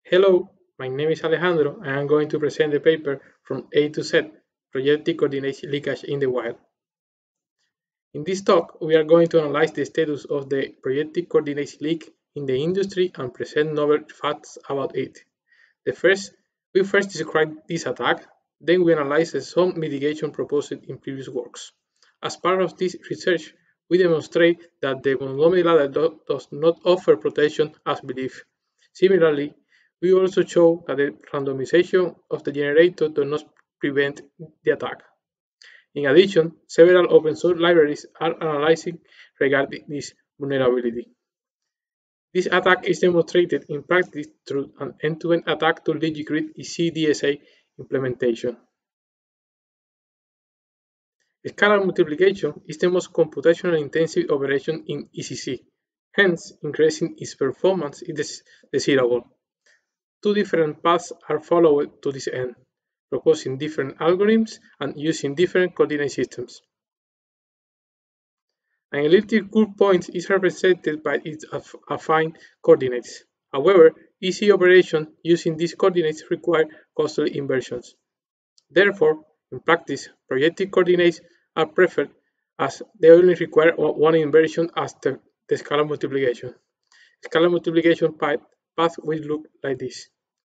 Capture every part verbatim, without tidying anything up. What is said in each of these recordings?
Hello, my name is Alejandro and I'm going to present the paper from A to Z, Projective Coordinate Leakage in the Wild. In this talk, we are going to analyze the status of the projective coordinate leak in the industry and present novel facts about it. The first, we first describe this attack, then we analyze some mitigation proposed in previous works. As part of this research, we demonstrate that the Montgomery ladder do, does not offer protection as believed. Similarly, we also show that the randomization of the generator does not prevent the attack. In addition, several open source libraries are analyzing regarding this vulnerability. This attack is demonstrated in practice through an end-to-end attack to DigiGrid E C D S A implementation. Scalar multiplication is the most computationally intensive operation in E C C, hence increasing its performance is desirable. Two different paths are followed to this end, proposing different algorithms and using different coordinate systems. An elliptic curve point is represented by its affine coordinates. However, easy operations using these coordinates require costly inversions. Therefore, in practice, projective coordinates are preferred as they only require one inversion as the, the scalar multiplication. Scalar multiplication path, path will look like this.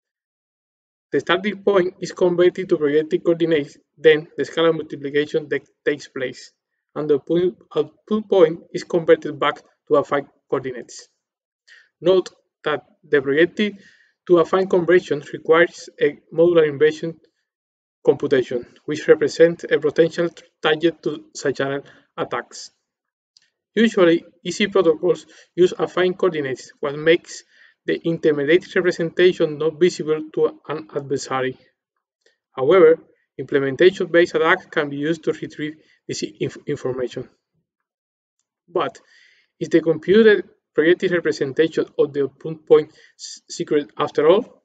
The starting point is converted to projective coordinates, then the scalar multiplication takes place, and the output point is converted back to affine coordinates. Note that the projective to affine conversion requires a modular inversion computation, which represents a potential target to side-channel attacks. Usually, easy protocols use affine coordinates, what makes the intermediate representation not visible to an adversary. However, implementation-based attacks can be used to retrieve this inf information. But is the computed projective representation of the output point secret after all?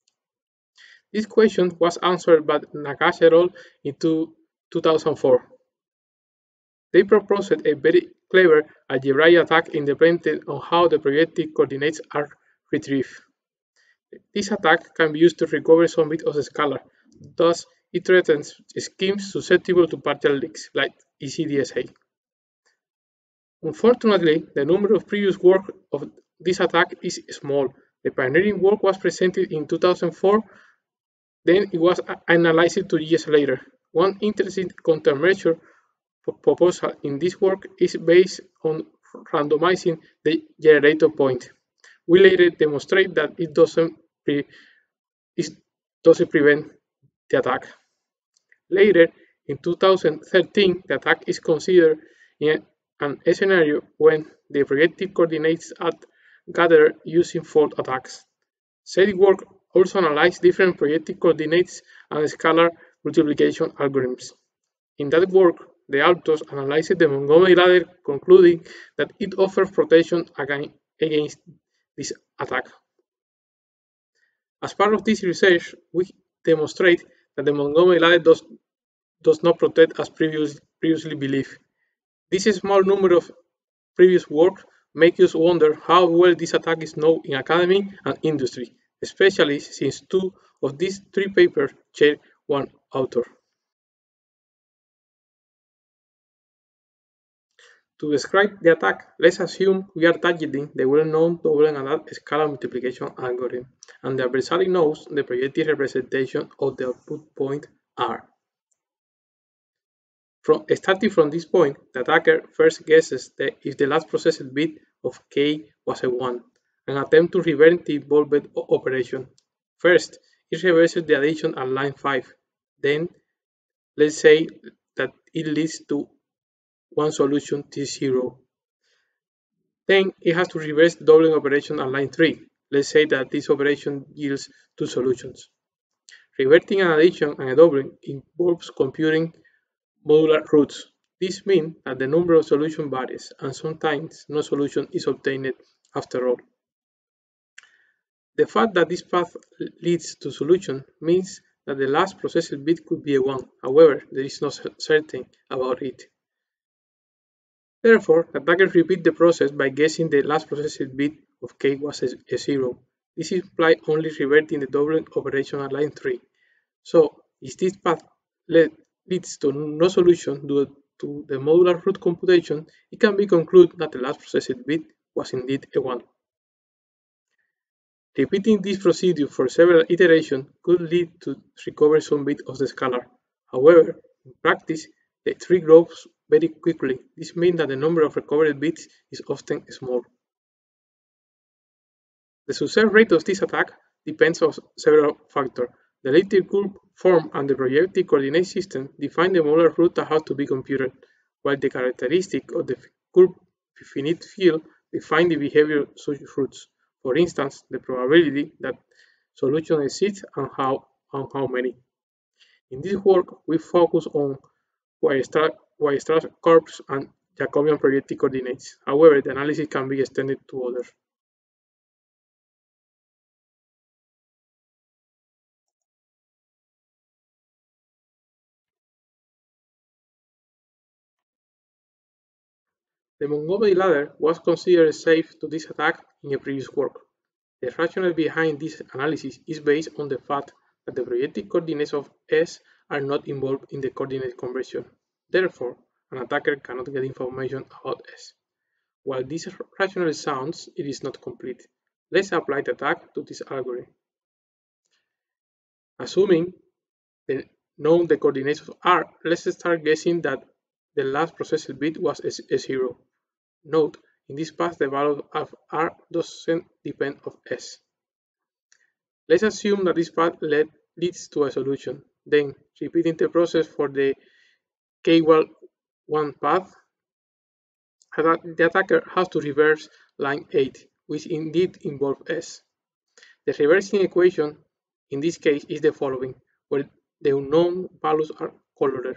This question was answered by Nakash et al. In two thousand four. They proposed a very clever algebraic attack independent on how the projective coordinates are retrieved. This attack can be used to recover some bit of the scalar, thus it threatens schemes susceptible to partial leaks, like E C D S A. Unfortunately, the number of previous work of this attack is small. The pioneering work was presented in two thousand four, then it was analyzed two years later. One interesting countermeasure proposal in this work is based on randomizing the generator point. We later demonstrate that it doesn't, pre it doesn't prevent the attack. Later, in two thousand thirteen, the attack is considered in an scenario when the projective coordinates are gathered using fault attacks. Said work also analyzed different projective coordinates and scalar multiplication algorithms. In that work, the authors analyzed the Montgomery ladder, concluding that it offers protection against this attack. As part of this research, we demonstrate that the Montgomery ladder does, does not protect as previous, previously believed. This small number of previous work makes us wonder how well this attack is known in academy and industry, especially since two of these three papers share one author. To describe the attack, let's assume we are targeting the well-known double and scalar multiplication algorithm, and the adversary knows the projective representation of the output point R. From, starting from this point, the attacker first guesses that if the last processed bit of K was a one, and attempts to reverse the involved operation. First, it reverses the addition at line five. Then, let's say that it leads to one solution T zero. Then it has to reverse the doubling operation at line three. Let's say that this operation yields two solutions. Reverting an addition and a doubling involves computing modular roots. This means that the number of solutions varies, and sometimes no solution is obtained after all. The fact that this path leads to solution means that the last processed bit could be a one. However, there is no certainty about it. Therefore, the attacker repeats the process by guessing the last processed bit of K was a zero. This implies only reverting the doubling operation at line three. So, if this path lead, leads to no solution due to the modular root computation, it can be concluded that the last processed bit was indeed a one. Repeating this procedure for several iterations could lead to recover some bit of the scalar. However, in practice, the tree grows very quickly. This means that the number of recovered bits is often small. The success rate of this attack depends on several factors. The lattice curve form and the projective coordinate system define the modular root that has to be computed, while the characteristic of the curve finite field define the behavior of such roots. For instance, the probability that solution exists and how, and how many. In this work, we focus on Weierstrass curves and Jacobian projective coordinates. However, the analysis can be extended to others. The Montgomery ladder was considered safe to this attack in a previous work. The rationale behind this analysis is based on the fact that the projective coordinates of S are not involved in the coordinate conversion. Therefore, an attacker cannot get information about S. While this rationale sounds, it is not complete. Let's apply the attack to this algorithm. Assuming the known the coordinates of R, let's start guessing that the last processed bit was a zero. Note, in this path the value of R doesn't depend on S. Let's assume that this path lead, leads to a solution. Then, repeating the process for the k equal one path, the attacker has to reverse line eight, which indeed involves S. The reversing equation in this case is the following, where the unknown values are colored.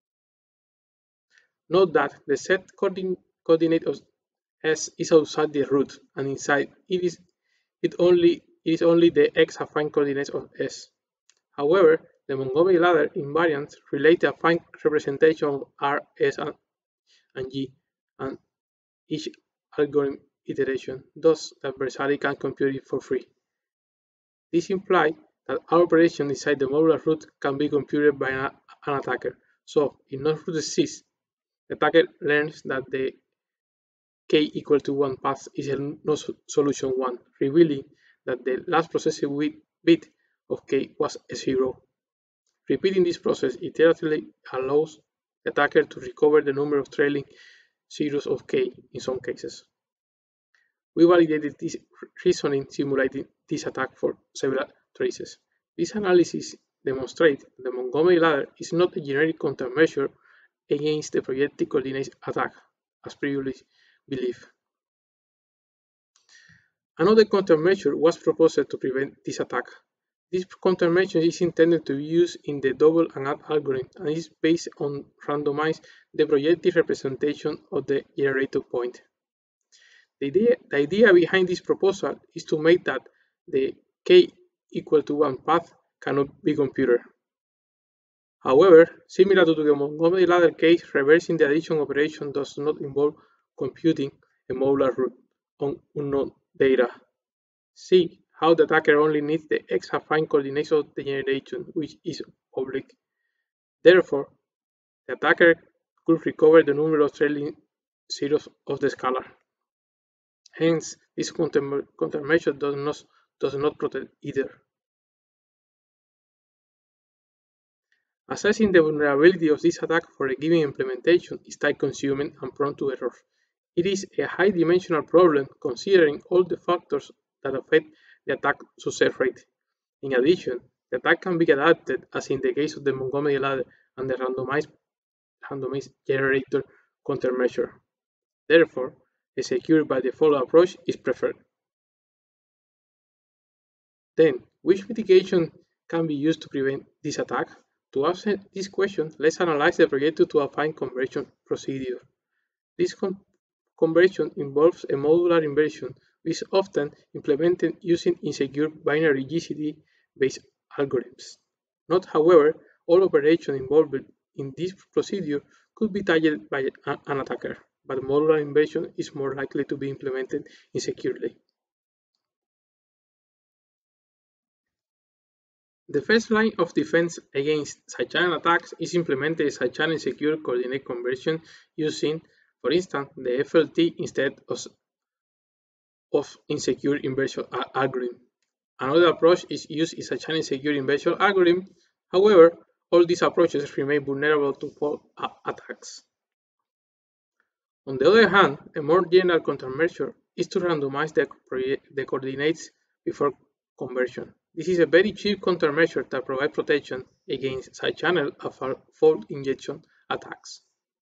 Note that the set coordinate of S is outside the root, and inside it is it only it is only the x-affine coordinates of S. However, the Montgomery ladder invariants relate to a affine representation of R, S, and, and G, and each algorithm iteration. Thus, the adversary can compute it for free. This implies that our operation inside the modular root can be computed by an, an attacker. So, if no root exists, the attacker learns that the k equal to one path is a no solution one, revealing that the last processed bit of k was a zero. Repeating this process iteratively allows the attacker to recover the number of trailing zeros of k in some cases. We validated this reasoning simulating this attack for several traces. This analysis demonstrates that the Montgomery ladder is not a generic countermeasure against the projective coordinates attack, as previously believed. Another countermeasure was proposed to prevent this attack. This countermeasure is intended to be used in the double and add algorithm and is based on randomize the projective representation of the generator point. The idea, the idea behind this proposal is to make that the k equal to one path cannot be computed. However, similar to the Montgomery ladder case, reversing the addition operation does not involve computing a modular root on unknown data. See how the attacker only needs the x-affine coordinates of the generation, which is public. Therefore, the attacker could recover the number of trailing zeros of the scalar. Hence, this countermeasure does not, does not protect either. Assessing the vulnerability of this attack for a given implementation is time-consuming and prone to errors. It is a high-dimensional problem considering all the factors that affect the attack success rate. In addition, the attack can be adapted, as in the case of the Montgomery ladder and the randomized, randomized generator countermeasure. Therefore, a secure by default approach is preferred. Then, which mitigation can be used to prevent this attack? To answer this question, let's analyze the projective to affine conversion procedure. This con conversion involves a modular inversion, which is often implemented using insecure binary G C D-based algorithms. Note, however, all operations involved in this procedure could be targeted by an attacker, but modular inversion is more likely to be implemented insecurely. The first line of defense against side-channel attacks is implemented side-channel secure coordinate conversion using, for instance, the F L T instead of, of insecure inversion algorithm. Another approach is used is a channel secure inversion algorithm. However, all these approaches remain vulnerable to fault attacks. On the other hand, a more general countermeasure is to randomize the, the coordinates before conversion. This is a very cheap countermeasure that provides protection against side-channel and fault injection attacks.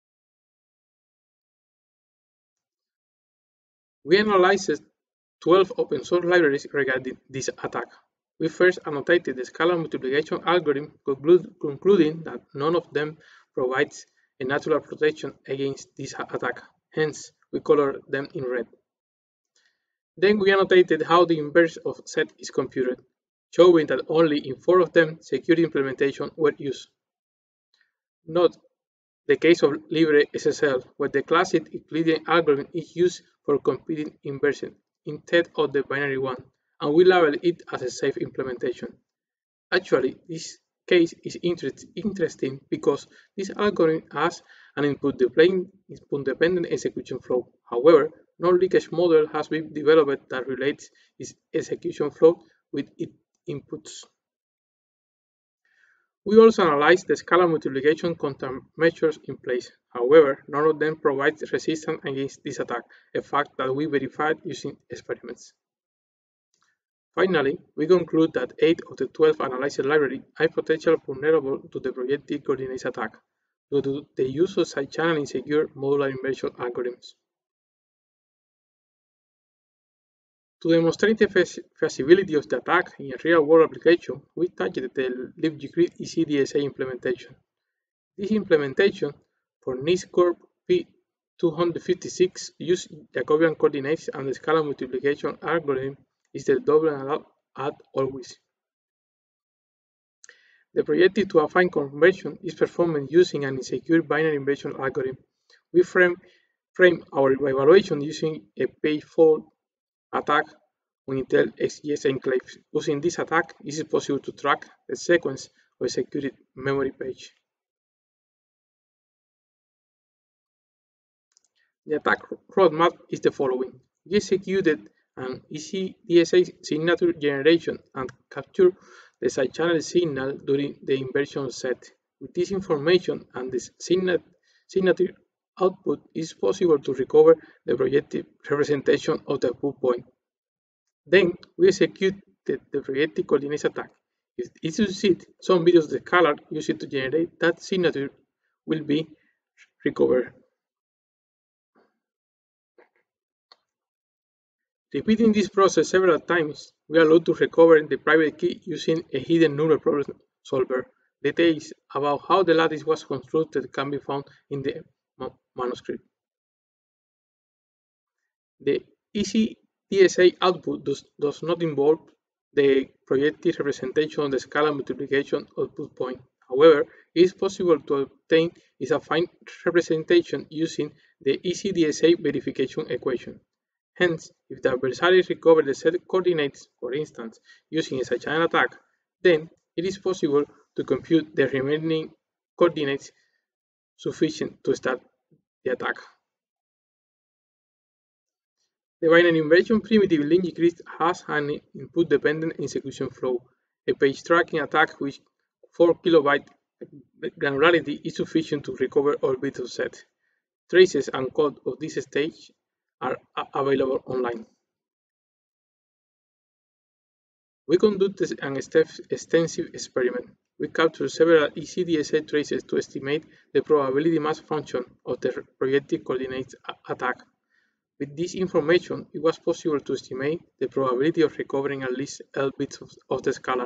We analyzed twelve open source libraries regarding this attack. We first annotated the scalar multiplication algorithm, conclude, concluding that none of them provides a natural protection against this attack. Hence, we colored them in red. Then we annotated how the inverse of Z is computed, showing that only in four of them security implementation were used. Note the case of LibreSSL, where the classic Euclidean algorithm is used for computing inversion instead of the binary one, and we label it as a safe implementation. Actually, this case is interest, interesting because this algorithm has an input-dependent execution flow. However, no leakage model has been developed that relates its execution flow with its inputs. We also analyzed the scalar multiplication countermeasures in place. However, none of them provides resistance against this attack, a fact that we verified using experiments. Finally, we conclude that eight of the twelve analyzed libraries are potentially vulnerable to the projected coordinates attack due to the use of side-channel insecure modular inversion algorithms. To demonstrate the feasibility of the attack in a real-world application, we touched the libgcrit E C D S A implementation. This implementation for NIST Corp P two fifty-six uses Jacobian coordinates and the scalar multiplication algorithm is the double and add always. The projected to affine conversion is performed using an insecure binary inversion algorithm. We frame, frame our evaluation using a page fault attack on Intel X G S enclaves. Using this attack, it is possible to track the sequence of executed memory page. The attack roadmap is the following. We executed an E C D S A signature generation and capture the side-channel signal during the inversion set. With this information and this signature output, it is possible to recover the projected representation of the output point. Then we execute the, the projected coordinates attack. If it succeeds, some videos of the scalar used to generate that signature will be recovered. Repeating this process several times, we are allowed to recover the private key using a hidden neural problem solver. Details about how the lattice was constructed can be found in the manuscript. The E C D S A output does, does not involve the projected representation of the scalar multiplication output point. However, it is possible to obtain its affine representation using the E C D S A verification equation. Hence, if the adversary recovers the set coordinates, for instance, using a side-channel attack, then it is possible to compute the remaining coordinates sufficient to start the attack. The binary inversion primitive libgcrit has an input-dependent execution flow. A page tracking attack with four kilobyte granularity is sufficient to recover all bits of set. Traces and code of this stage are available online. We conducted an extensive experiment. We captured several E C D S A traces to estimate the probability mass function of the projected coordinates attack. With this information, it was possible to estimate the probability of recovering at least L bits of, of the scalar.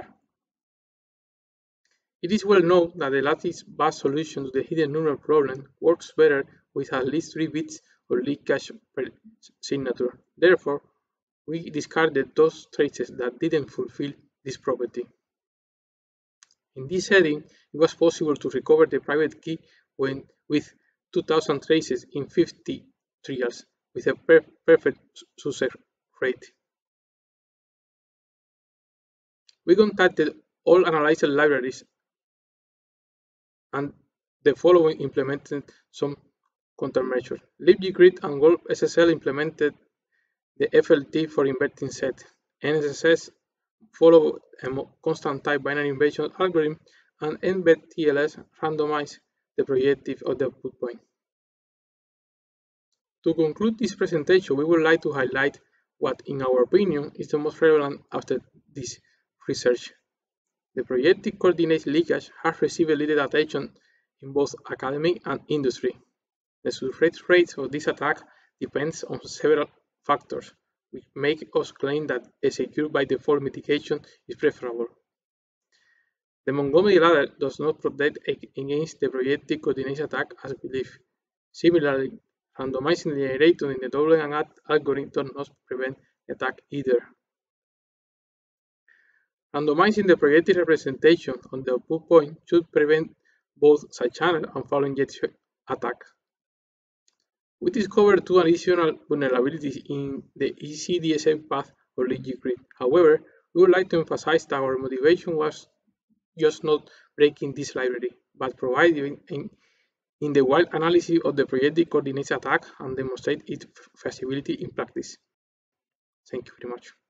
It is well known that the lattice-based solution to the hidden neural problem works better with at least three bits of leakage per signature. Therefore, we discarded those traces that didn't fulfill this property. In this setting, it was possible to recover the private key when, with two thousand traces in fifty trials with a per perfect success rate. We contacted all analyzed libraries, and the following implemented some countermeasures. libggrid and Wolf S S L implemented the F L T for inverting set. N S S S followed a constant type binary inversion algorithm, and NVTLS randomized the projective of the output point. To conclude this presentation, we would like to highlight what, in our opinion, is the most relevant after this research. The projective coordinate leakage has received little attention in both academic and industry. The success rate of this attack depends on several factors, which make us claim that a secure by default mitigation is preferable. The Montgomery ladder does not protect against the projective coordinate attack as believed. Similarly, randomizing the generator in the double and add algorithm does not prevent the attack either. Randomizing the projective representation on the output point should prevent both side-channel and fault injection attack. We discovered two additional vulnerabilities in the E C D S M path of libggrid. However, we would like to emphasize that our motivation was just not breaking this library, but providing in, in the wild analysis of the projective coordinates attack and demonstrate its feasibility in practice. Thank you very much.